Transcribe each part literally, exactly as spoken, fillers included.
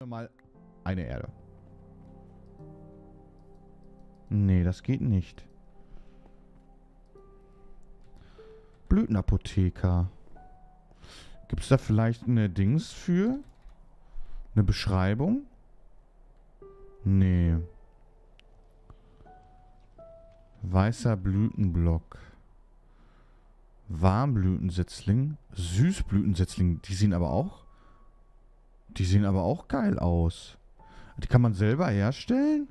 dafür mal eine Erde. Nee, das geht nicht. Blütenapotheker. Gibt es da vielleicht eine Dings für? Eine Beschreibung? Nee. Weißer Blütenblock. Warmblütensetzling. Süßblütensetzling. Die sehen aber auch... Die sehen aber auch geil aus. Die kann man selber herstellen?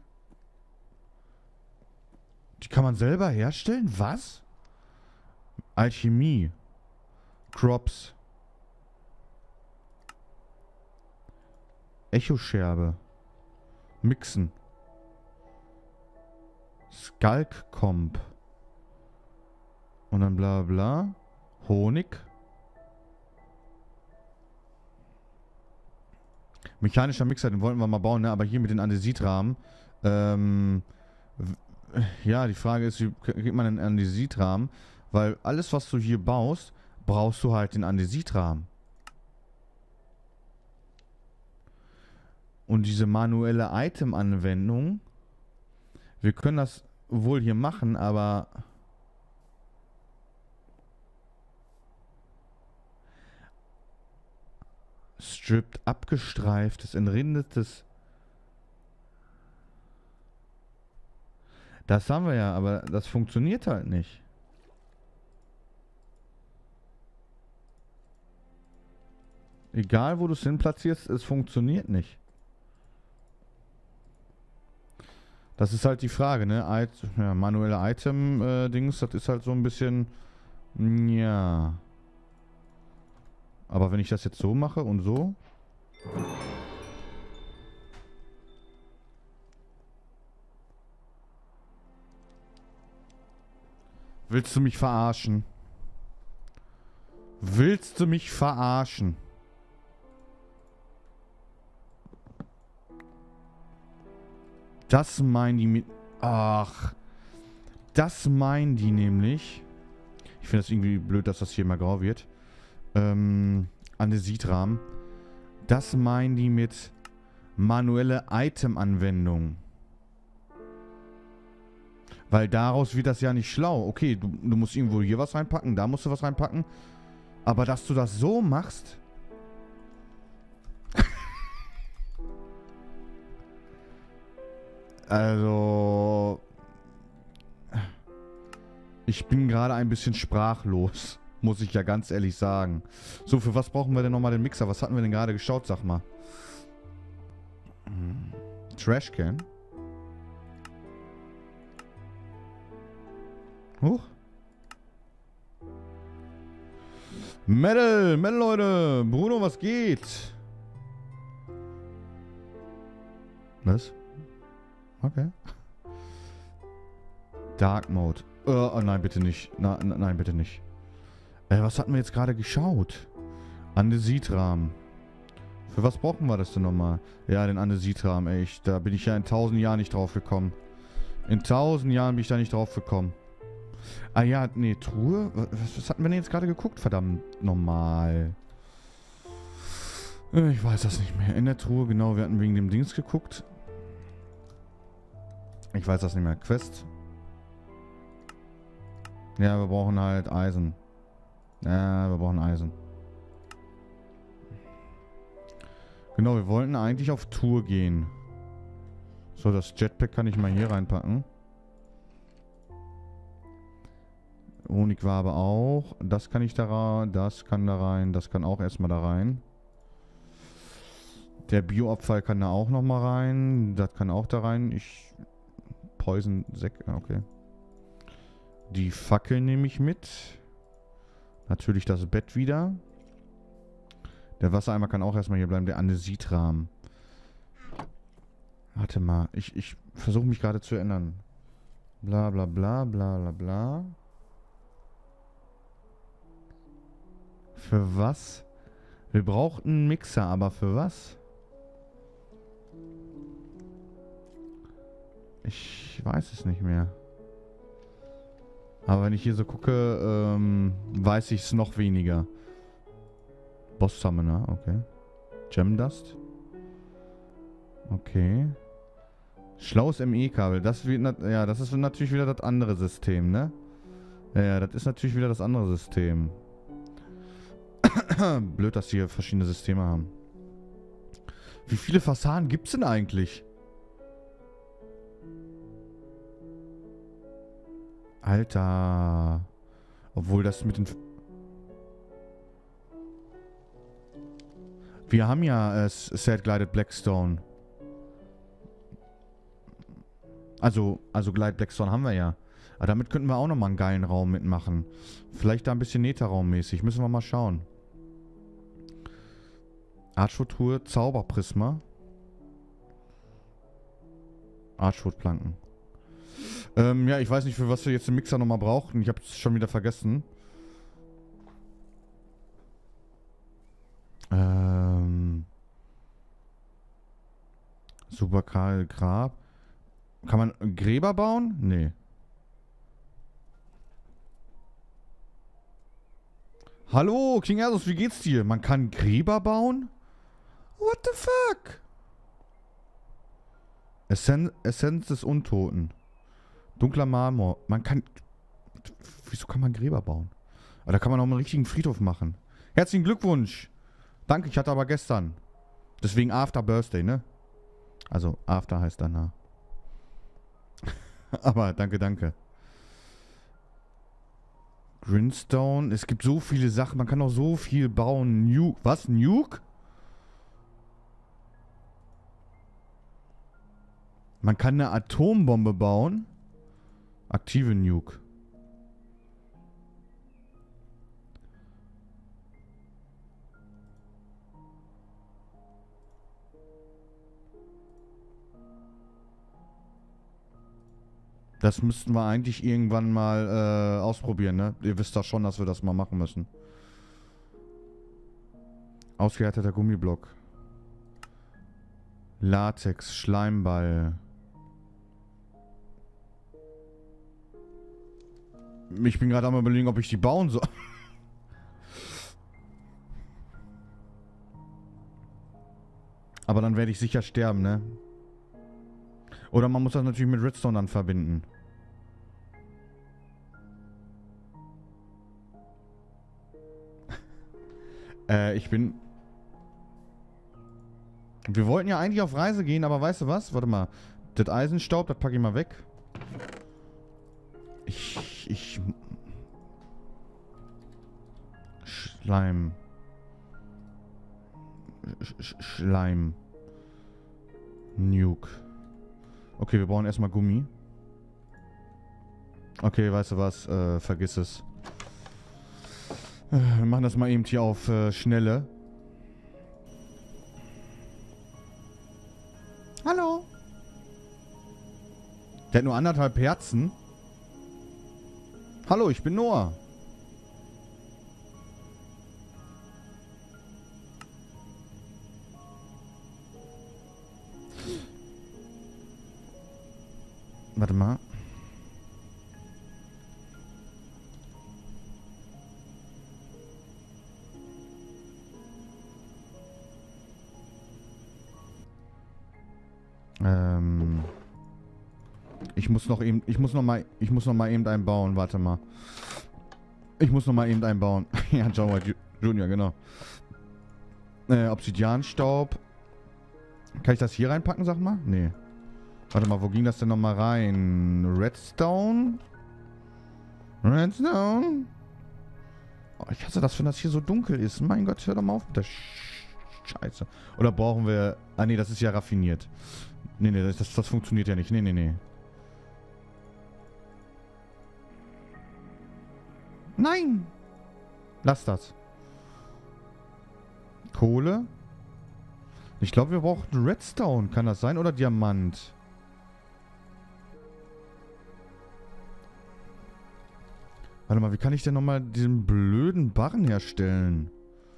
Die kann man selber herstellen? Was? Alchemie. Crops. Echoscherbe. Mixen. Skalk-Comp. Und dann bla bla. Honig. Mechanischer Mixer, den wollten wir mal bauen, ne? Aber hier mit den Andesitrahmen. Ähm, ja, die Frage ist, wie kriegt man einen Andesitrahmen? Weil alles, was du hier baust, brauchst du halt den Andesitrahmen. Und diese manuelle Item-Anwendung, wir können das wohl hier machen, aber... Stripped, abgestreiftes, entrindetes. Das haben wir ja, aber das funktioniert halt nicht. Egal, wo du es hin platzierst, es funktioniert nicht. Das ist halt die Frage, ne? It ja, manuelle Item-Dings, äh, das ist halt so ein bisschen... Ja... Aber wenn ich das jetzt so mache und so... Willst du mich verarschen? Willst du mich verarschen? Das meinen die mit... Ach. Das meinen die nämlich... Ich finde das irgendwie blöd, dass das hier mal grau wird. Ähm, Andesitrahmen. Das meinen die mit manuelle Item-Anwendung. Weil daraus wird das ja nicht schlau. Okay, du, du musst irgendwo hier was reinpacken, da musst du was reinpacken. Aber dass du das so machst... also... Ich bin gerade ein bisschen sprachlos. Muss ich ja ganz ehrlich sagen. So, für was brauchen wir denn nochmal den Mixer? Was hatten wir denn gerade geschaut, sag mal? Hm. Trashcan. Huch. Metal, Metal, Leute. Bruno, was geht? Was? Okay. Dark Mode. Uh, oh nein, bitte nicht. Na, na, nein, bitte nicht. Äh, was hatten wir jetzt gerade geschaut? Andesitrahmen. Für was brauchen wir das denn nochmal? Ja, den Andesitrahmen, ey. Ich, da bin ich ja in tausend Jahren nicht drauf gekommen. In tausend Jahren bin ich da nicht drauf gekommen. Ah ja, nee, Truhe? Was, was hatten wir denn jetzt gerade geguckt? Verdammt, normal. Ich weiß das nicht mehr. In der Truhe, genau, wir hatten wegen dem Dings geguckt. Ich weiß das nicht mehr. Quest. Ja, wir brauchen halt Eisen. Ja, wir brauchen Eisen. Genau, wir wollten eigentlich auf Tour gehen. So, das Jetpack kann ich mal hier reinpacken. Honigwabe auch. Das kann ich da rein. Das kann da rein. Das kann auch erstmal da rein. Der Bioabfall kann da auch nochmal rein. Das kann auch da rein. Ich... Poison Sek... Okay. Die Fackel nehme ich mit. Natürlich das Bett wieder. Der Wassereimer kann auch erstmal hier bleiben. Der Andesitrahmen. Warte mal. Ich, ich versuche mich gerade zu erinnern. Bla bla bla bla bla bla. Für was? Wir brauchten einen Mixer, aber für was? Ich weiß es nicht mehr. Aber wenn ich hier so gucke, ähm, weiß ich es noch weniger. Boss Summoner, okay. Gem Dust. Okay. Schlaues M E-Kabel. Das wird, ja, das ist natürlich wieder das andere System, ne? Ja, ja, das ist natürlich wieder das andere System. Blöd, dass die hier verschiedene Systeme haben. Wie viele Fassaden gibt's denn eigentlich? Alter. Obwohl das mit den... Wir haben ja äh, Sad Glided Blackstone. Also, also Glide Blackstone haben wir ja. Aber damit könnten wir auch nochmal einen geilen Raum mitmachen. Vielleicht da ein bisschen Netherraum-mäßig. Müssen wir mal schauen. Archwood-Truhe, Zauberprisma. Archwood-Planken. Ähm, ja, ich weiß nicht, für was wir jetzt den Mixer nochmal brauchen. Ich habe es schon wieder vergessen. Ähm... Superkarl Grab. Kann man Gräber bauen? Nee. Hallo, King Ersus, wie geht's dir? Man kann Gräber bauen? What the fuck? Essen Essenz des Untoten. Dunkler Marmor. Man kann... Wieso kann man Gräber bauen? Aber da kann man auch mal einen richtigen Friedhof machen. Herzlichen Glückwunsch. Danke, ich hatte aber gestern. Deswegen After Birthday, ne? Also, After heißt danach. Aber danke, danke. Grindstone. Es gibt so viele Sachen. Man kann auch so viel bauen. Nuke. Was? Nuke? Man kann eine Atombombe bauen. Aktive Nuke. Das müssten wir eigentlich irgendwann mal äh, ausprobieren, ne? Ihr wisst doch schon, dass wir das mal machen müssen. Ausgehärteter Gummiblock. Latex, Schleimball. Ich bin gerade am Überlegen, ob ich die bauen soll. Aber dann werde ich sicher sterben, ne? Oder man muss das natürlich mit Redstone dann verbinden. äh, ich bin... Wir wollten ja eigentlich auf Reise gehen, aber weißt du was? Warte mal. Das Eisenstaub, das packe ich mal weg. Ich... Ich... Schleim. Sch Schleim. Nuke. Okay, wir brauchen erstmal Gummi. Okay, weißt du was? Äh, vergiss es. Äh, wir machen das mal eben hier auf äh, Schnelle. Hallo. Der hat nur anderthalb Herzen. Hallo, ich bin Noah. Warte mal. Ähm. Ich muss noch eben, ich muss noch mal, ich muss noch mal eben einen bauen. Warte mal. Ich muss noch mal eben einen bauen. Ja, John White Junior, genau. Äh, Obsidianstaub. Kann ich das hier reinpacken, sag mal? Nee. Warte mal, wo ging das denn nochmal rein? Redstone? Redstone? Oh, ich hasse das, wenn das hier so dunkel ist. Mein Gott, hör doch mal auf mit der Sch Scheiße. Oder brauchen wir... Ah, nee, das ist ja raffiniert. Nee, nee, das, das funktioniert ja nicht. Nee, nee, nee. Nein! Lass das. Kohle? Ich glaube, wir brauchen Redstone. Kann das sein? Oder Diamant? Warte mal, wie kann ich denn nochmal diesen blöden Barren herstellen?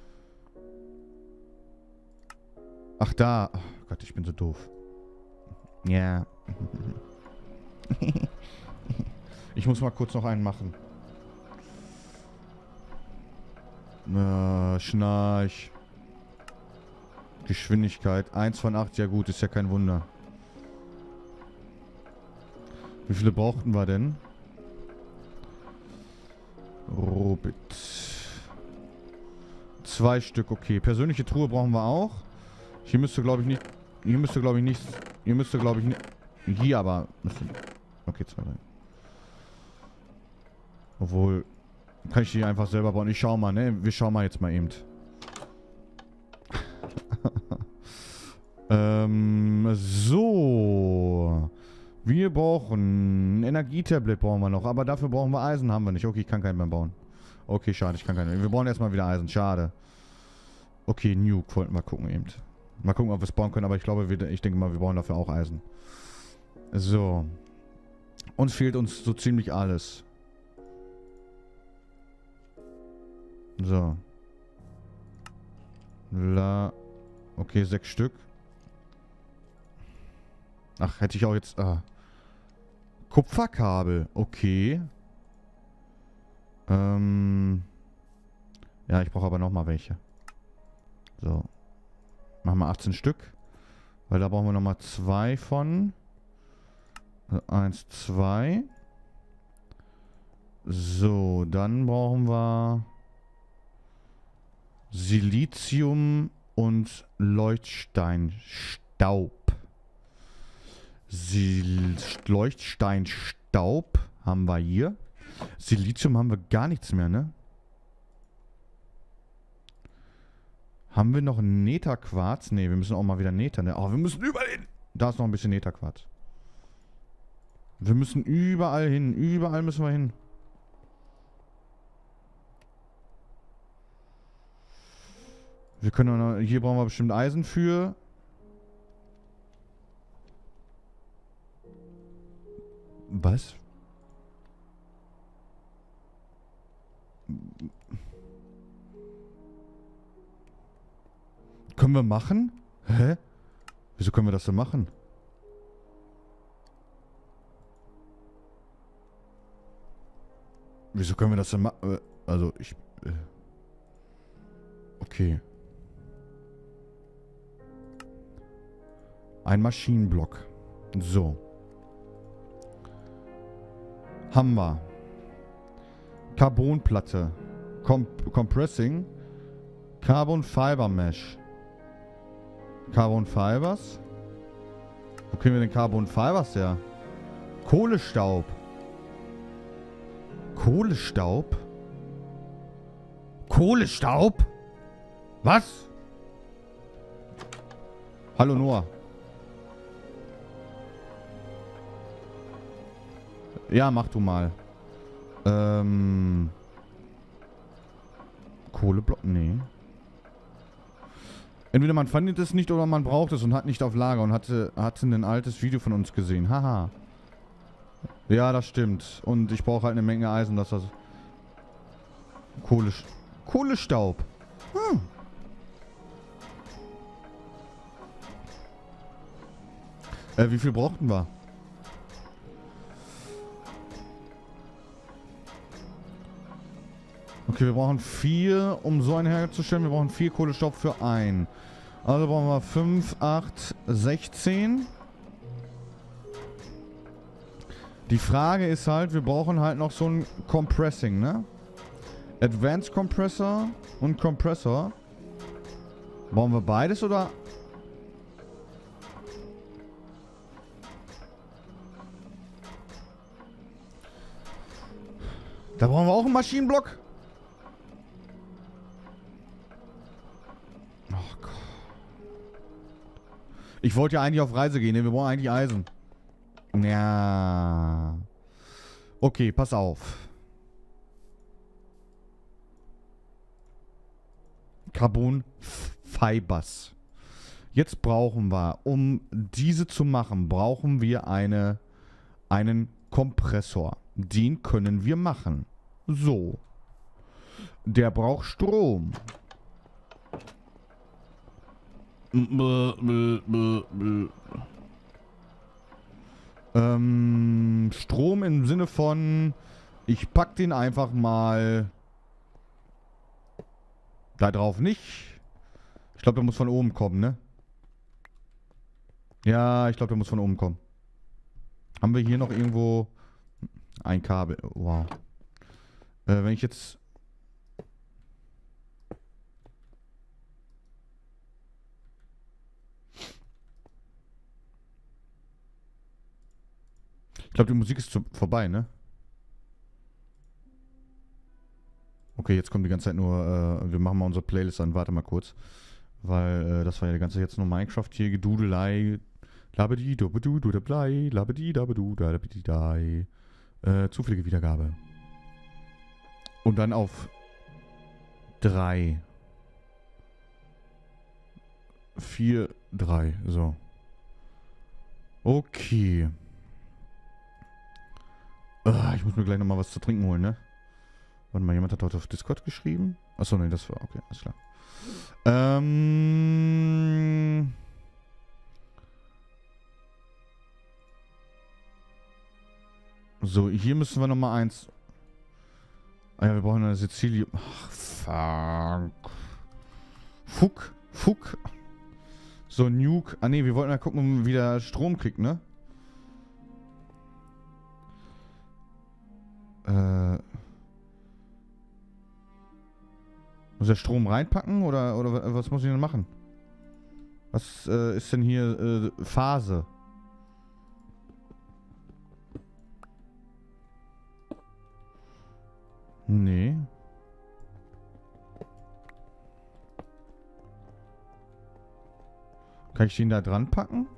Ach, da. Oh Gott, ich bin so doof. Ja. Ich muss mal kurz noch einen machen. Äh, Schnarch. Geschwindigkeit. eins von acht, ja gut, ist ja kein Wunder. Wie viele brauchten wir denn? Robit. Zwei Stück, okay. Persönliche Truhe brauchen wir auch. Hier müsste, glaube ich, nicht... Hier müsste, glaube ich, nichts... Hier müsste, glaube ich, nicht... Hier aber... Müsste, okay, zwei, drei. Obwohl... Kann ich die einfach selber bauen. Ich schau mal, ne? Wir schauen mal jetzt mal eben. ähm... So... Wir brauchen... Ein Energietablet brauchen wir noch. Aber dafür brauchen wir Eisen, haben wir nicht. Okay, ich kann keinen mehr bauen. Okay, schade, ich kann keinen mehr. Wir brauchen erstmal wieder Eisen. Schade. Okay, Nuke wollten wir gucken eben. Mal gucken, ob wir es bauen können. Aber ich glaube, wir, ich denke mal, wir brauchen dafür auch Eisen. So. Uns fehlt uns so ziemlich alles. So. La. Okay, sechs Stück. Ach, hätte ich auch jetzt... Ah. Kupferkabel. Okay. Ähm. Ja, ich brauche aber nochmal welche. So. Machen wir achtzehn Stück. Weil da brauchen wir nochmal zwei von. Eins, zwei. So, dann brauchen wir Silizium und Leuchtsteinstaub. Sil Leuchtsteinstaub haben wir hier. Silizium haben wir gar nichts mehr, ne? Haben wir noch Netherquarz? Ne, wir müssen auch mal wieder Nether, ne? Oh, wir müssen überall hin. Da ist noch ein bisschen Netherquarz. Wir müssen überall hin. Überall müssen wir hin. Wir können noch, hier brauchen wir bestimmt Eisen für. Was? Können wir machen? Hä? Wieso können wir das denn machen? Wieso können wir das denn machen? Also, ich... Äh okay. Ein Maschinenblock. So. Haben wir. Carbonplatte. Comp Compressing. Carbon Fiber Mesh. Carbon Fibers? Wo kriegen wir den Carbon Fibers her? Kohlestaub. Kohlestaub? Kohlestaub? Was? Hallo Noah. Ja, mach du mal. Ähm. Kohleblock? Nee. Entweder man findet es nicht oder man braucht es und hat nicht auf Lager und hatte, hatte ein altes Video von uns gesehen. Haha. Ja, das stimmt. Und ich brauche halt eine Menge Eisen, dass das... Kohle... Kohlestaub. Hm. Äh, wie viel brauchten wir? Okay, wir brauchen vier, um so einen herzustellen. Wir brauchen vier Kohlestaub für ein. Also brauchen wir fünf, acht, sechzehn. Die Frage ist halt, wir brauchen halt noch so ein Compressing, ne? Advanced Compressor und Compressor. Brauchen wir beides oder? Da brauchen wir auch einen Maschinenblock. Oh Gott. Ich wollte ja eigentlich auf Reise gehen, ne? Wir brauchen eigentlich Eisen. Ja. Okay, pass auf. Carbon Fibers. Jetzt brauchen wir, um diese zu machen, brauchen wir eine, einen Kompressor. Den können wir machen. So. Der braucht Strom. Ähm, Strom im Sinne von, ich pack den einfach mal da drauf nicht. Ich glaube, der muss von oben kommen, ne? Ja, ich glaube, der muss von oben kommen. Haben wir hier noch irgendwo ein Kabel? Wow. Äh, wenn ich jetzt... Ich glaube, die Musik ist zu, vorbei, ne? Okay, jetzt kommt die ganze Zeit nur... Äh, wir machen mal unsere Playlist an. Warte mal kurz. Weil äh, das war ja die ganze Zeit jetzt nur Minecraft hier. Gedudelei. Labedi, dobedu, dudeblei. Labedi, dabedu, dabedi, dai. Äh, zufällige Wiedergabe. Und dann auf drei. vier, drei. So. Okay. Ah, ich muss mir gleich nochmal was zu trinken holen, ne? Warte mal, jemand hat heute auf Discord geschrieben. Achso, ne, das war... Okay, alles klar. Ähm... So, hier müssen wir nochmal eins... Ah ja, wir brauchen eine Sizilien... Ach, fuck. Fuck. Fuck. So, Nuke. Ah ne, wir wollten mal gucken, ob man wieder Strom kriegt, ne? Äh... Muss der Strom reinpacken oder, oder was muss ich denn machen? Was äh, ist denn hier äh, Phase? Nee. Kann ich den da dran packen?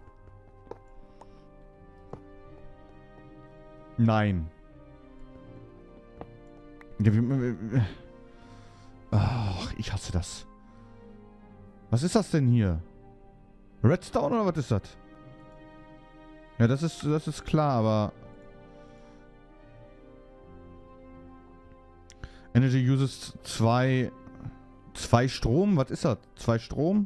Nein. Ja, wie, wie, ach, ich hasse das. Was ist das denn hier? Redstone oder was ist das? Ja, das ist, das ist klar, aber... Energy uses zwei... Zwei Strom? Was ist das? Zwei Strom?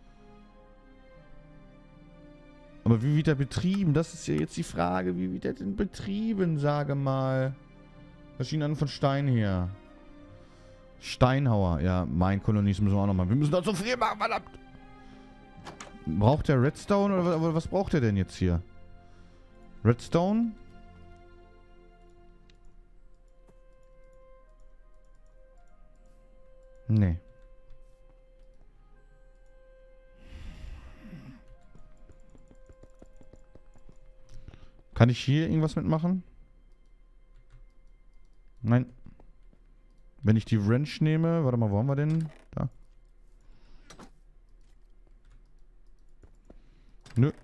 Aber wie wird der betrieben? Das ist ja jetzt die Frage. Wie wird der denn betrieben, sage mal? Maschinen von Stein her. Steinhauer. Ja, mein Kolonies müssen wir auch noch mal. Wir müssen doch so viel machen, verdammt. Braucht der Redstone oder was, was braucht der denn jetzt hier? Redstone? Nee. Kann ich hier irgendwas mitmachen? Nein. Wenn ich die Wrench nehme, warte mal, wo haben wir denn? Da. Nö.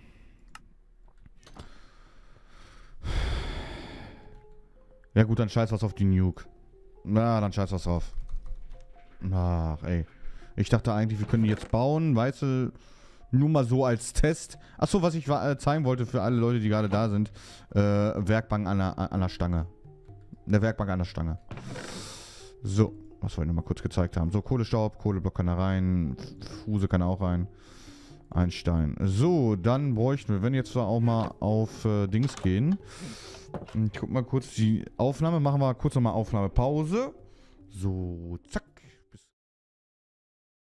Ja gut, dann scheiß was auf die Nuke. Na, dann scheiß was drauf. Ach, ey. Ich dachte eigentlich, wir können die jetzt bauen, weißt du, nur mal so als Test. Achso, was ich äh, zeigen wollte für alle Leute, die gerade da sind. Äh, Werkbank an der, an der Stange. Eine Werkbank an der Stange. So, was wollte ich nochmal kurz gezeigt haben. So, Kohlestaub, Kohleblock kann da rein. Fuse kann auch rein. Ein Stein. So, dann bräuchten wir, wenn jetzt da auch mal auf äh, Dings gehen. Ich guck mal kurz die Aufnahme. Machen wir kurz nochmal Aufnahmepause. So, zack.